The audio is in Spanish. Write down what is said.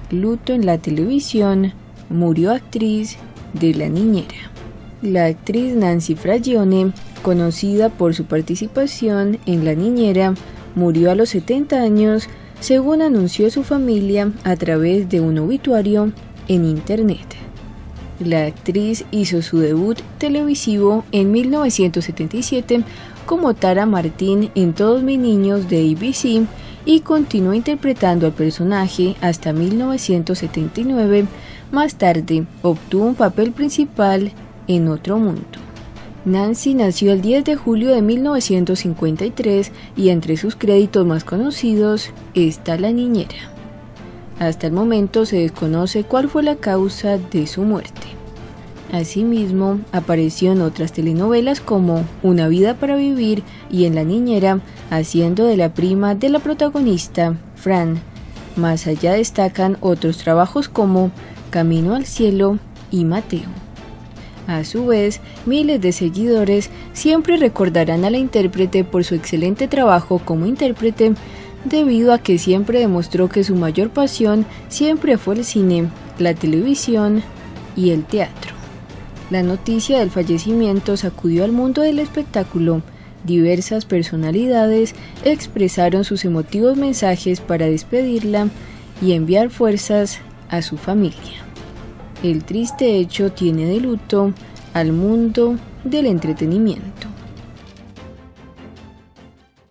Luto en la televisión, murió actriz de La Niñera. La actriz Nancy Frazione, conocida por su participación en La Niñera, murió a los 70 años, según anunció su familia a través de un obituario en internet. La actriz hizo su debut televisivo en 1977 como Tara Martin en Todos mis niños de ABC y continuó interpretando al personaje hasta 1979. Más tarde obtuvo un papel principal en Otro Mundo. Nancy nació el 10 de julio de 1953 y entre sus créditos más conocidos está La Niñera. Hasta el momento se desconoce cuál fue la causa de su muerte. Asimismo, apareció en otras telenovelas como Una vida para vivir y en La Niñera, haciendo de la prima de la protagonista, Fran. Más allá destacan otros trabajos como Camino al cielo y Mateo. A su vez, miles de seguidores siempre recordarán a la intérprete por su excelente trabajo como intérprete, debido a que siempre demostró que su mayor pasión siempre fue el cine, la televisión y el teatro. La noticia del fallecimiento sacudió al mundo del espectáculo. Diversas personalidades expresaron sus emotivos mensajes para despedirla y enviar fuerzas a su familia. El triste hecho tiene de luto al mundo del entretenimiento.